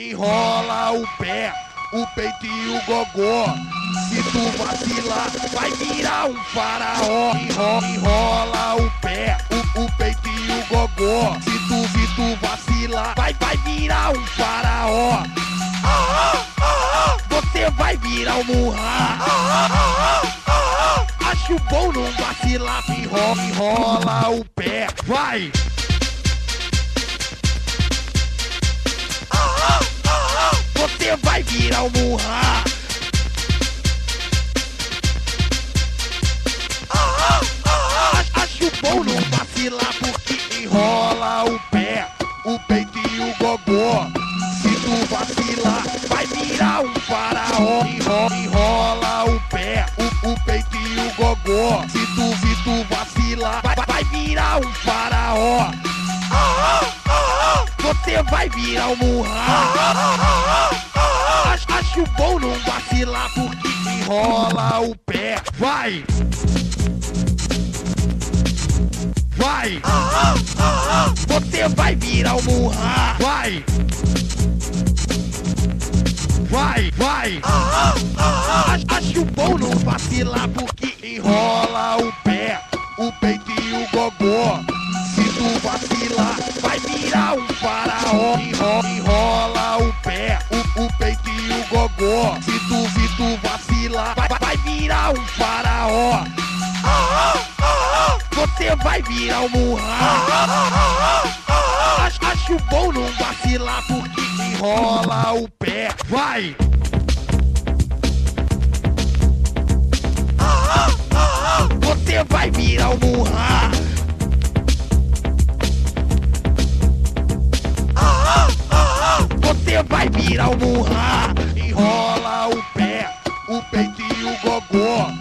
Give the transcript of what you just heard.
Enrola o pé, o peito e o gogó. Se tu vacilar, vai virar um faraó. Enrola o pé, o peito e o gogó. Se tu vacilar, vai virar um faraó. Você vai virar um murra. Acho bom não vacilar. Enrola o pé, vai. Você vai virar um murra. Acho bom não vacilar porque enrola o pé, o peito e o gogó. Se tu vacilar, vai virar um faraó. Enrola o pé, o peito e o gogó. Se tu vacilar, vai virar um faraó. Você vai virar um murra. Acho bom não vacilar porque enrola o pé, vai. Vai. Você vai virar um murra. Vai. Vai. Acho bom não vacilar porque enrola o pé, o peito e o gogó. Se tu vacilar, vai virar um faraó. Enrola o pé, o peito e o gogó. Se tu vacilar, vai virar um faraó. Você vai virar um murra. Acho bom não vacilar porque enrola o pé, vai. Você vai virar um murra. Você vai virar um murra. Enrola o pé, o peito e o gogó.